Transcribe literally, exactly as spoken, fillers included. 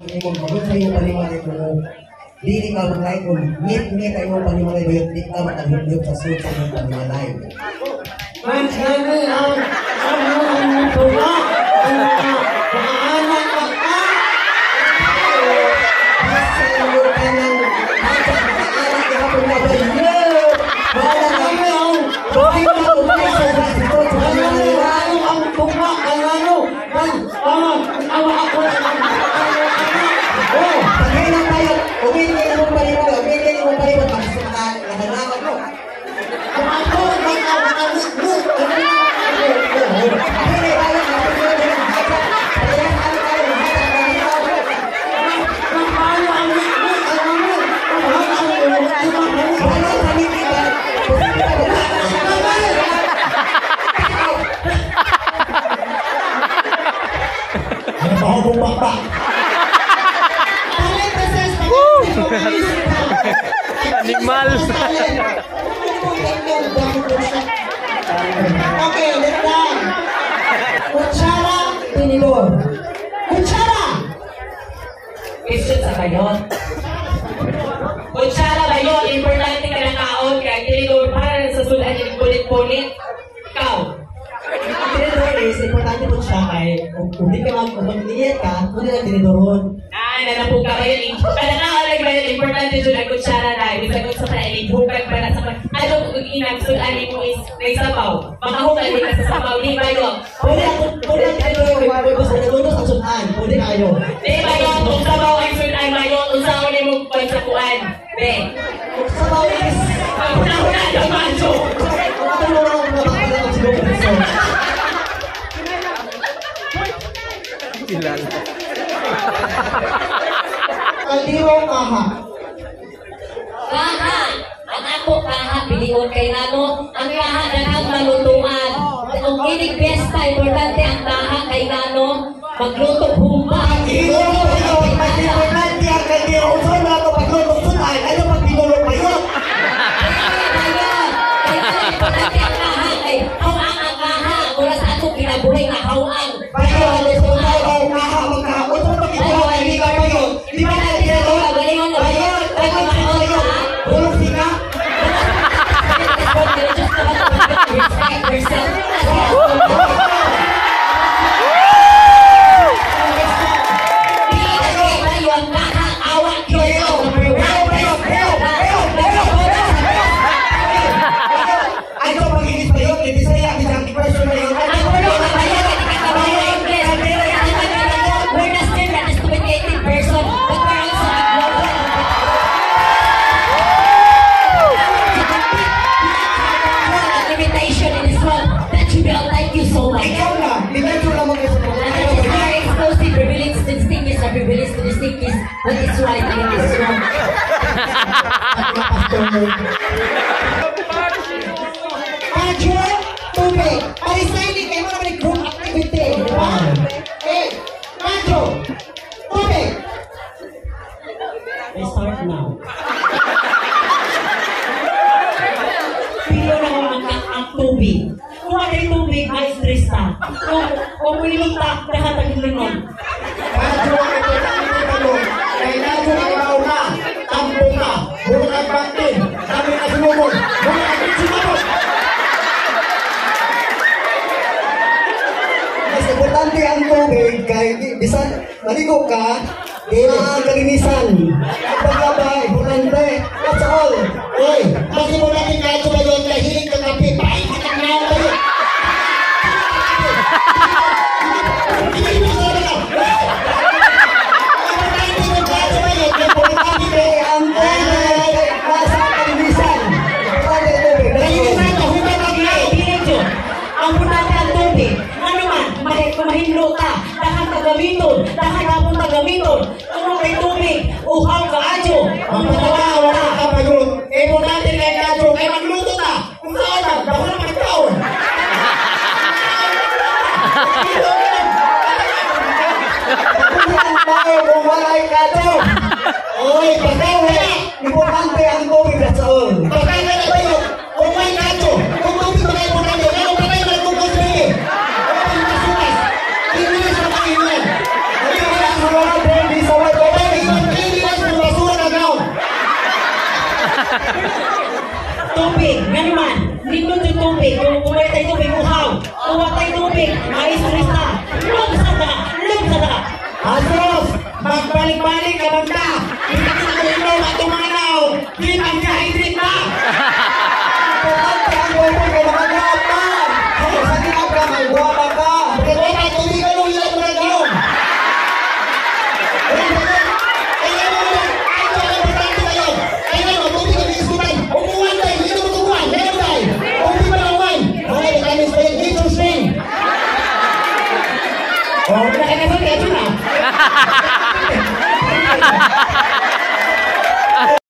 Kung magod sa iyo panimalay ko, di ka maglay kung ngit-ngit kayo panimalay ko, di ka makaghit sa suot sa iyong panimalay. Masyami ang ang tula, ang maanak ka ka. Sa iyo ka ng maanak ka kung mabayo. Wala kami ang bakit ka umay sa suot sa panimalay. Ang tula, ang ano, ang tama, awa ako ang oh, pagkailan tayo, umingin mo panimalay, umingin mo panimalay, pagkasukaan, nakalaman mo. ako, magkakalit-lit, Animal. Okay, let's go. Kutsara, tinidor. Kutsara! Question sa bayon. Kutsara bayon, importante ka ng kaon, kaya tinidor para sa sulan yung pulit-pulit. Ikaw. Tinidor is, importante po siya kay kung di ka mag-diet ka, kung di lang tinidoron. Ah, nanapog ka ba yun? Kaya nga, ba yun, importante doon ang kutsara na. Ibig sabihin sa panalig, hukag para sa pag... Ano kung inang sulan mo is may sabaw. Makahukag din ka sa sabaw, di ba yun? Pwede ako, pwede kayo, basta nagunos ang sunan, pwede kayo. Di ba yun, kung sabaw ang sulan ba yun, usaw ni mo pagsakuan. Be. Sa bawis, Pagkakuna yung manso. ano lang ang nabakala ng siguro preso. Kilala. Kaldiro kaha. Kaha, ang ako kaha, pilion kay Nano, ang kaha na ang malutuan. Ang inig pesta, importante ang kaha kay Nano, magluto humba. Kaldiro kayo, importante ang kaldiro. Usaw na ito paglulong sunan, ano pag binulong kayo? Kaya importante ang kaha kay hawang ang kaha, mula sa atong kinabuhay na hawang. Bayo, ano sa unaw ang kaha, magkahapon. Usaw pag ito, hindi ka bayo. Di ba natin ito? Bayo, bayo, bayo. Bulong sila. Respect yourself. Ano pag-inis pa yun? Hindi sa'yo, isang person na yun. We're not still not a sophisticated person, but we're also a global. Limitation in this world. That should be all. Thank you so much. Ikaw na, dinadyo lang mo kayo sa That is our exclusive privilege to distinguish our privilege to distinguish what is right and what is wrong. Adjo, tubig. Parisigning kayo naman yung group activity. Di ba? Eh, Adjo, tubig. I start now. Pilo na ko ang, ang tubig. Kung ano yung tubig, may stress ka. Kung, kung uminom ka, nakataglingon. Adjo, ito na ang itanong. Kaya Adjo, ikaw na. Tampo ka. Buong ang baktin. Sabi na sumumod. Buong ang sumumod. Mas importante ang tubig kay bisan maligo ka, ang kalinisan. Paglaba, importante. That's all. Oy, kasi mo natin kahit sa bayon na hiling ka kape, pahay ka ng naon kayo. Hindi mo sa na. Importante yung kahit sa bayon, importante ang tubig nasa kalinisan. Importante ang tubig. Kalinisan ka, huwag ka mag-lay. Diretso. Ang punante ang tubig. Ano man, mahit kumahindlo ka. Dahan ka gamiton. Dahan hapon ka gamiton. Kung may tubig, uhaw ka adyo. Ang patawa, wala ka pagod. Eh, importante kay Adjo, kay magluto ta. Kung saan na, bako na magkaon. Kung ang tao kung wala ay Adjo. Oy, pagkaw eh.